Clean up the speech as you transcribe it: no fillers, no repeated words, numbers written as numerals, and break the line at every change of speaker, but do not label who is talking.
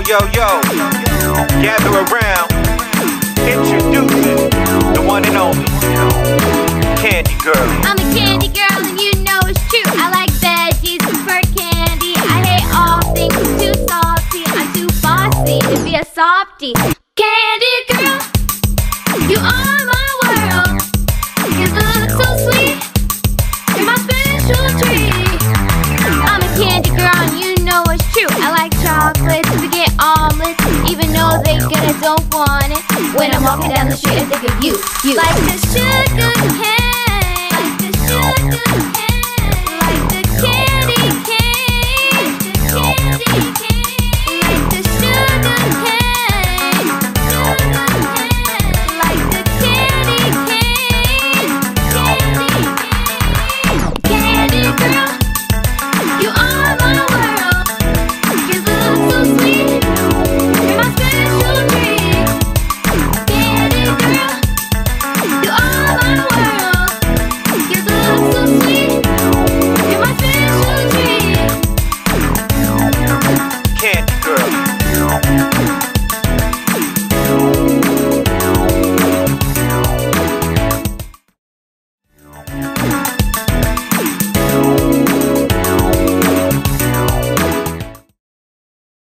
yo, yo, gather around, introducing the one and only Candy Girl.
I'm a candy girl and you know it's true. I like veggies, prefer candy. I hate all things too salty. I'm too bossy to be a softie. Candy girl, you are my world. You look so sweet, you're my special treat. I'm a candy girl and you know it's true. I like chocolates, spaghetti omelets, even though they good I don't want it. When I'm walking down the street I think of you. Like the sugar cane, like the sugar cane.